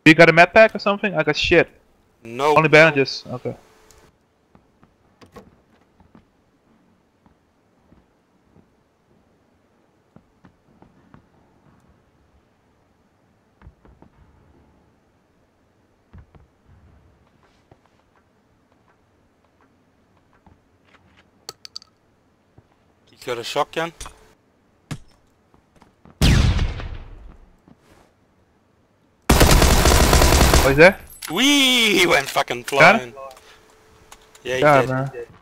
You got a med pack or something? I got shit. No. Only bandages. Okay. You got a shotgun? What is that? Wee! He went fucking Got flying. Yeah, he Yeah, did. man.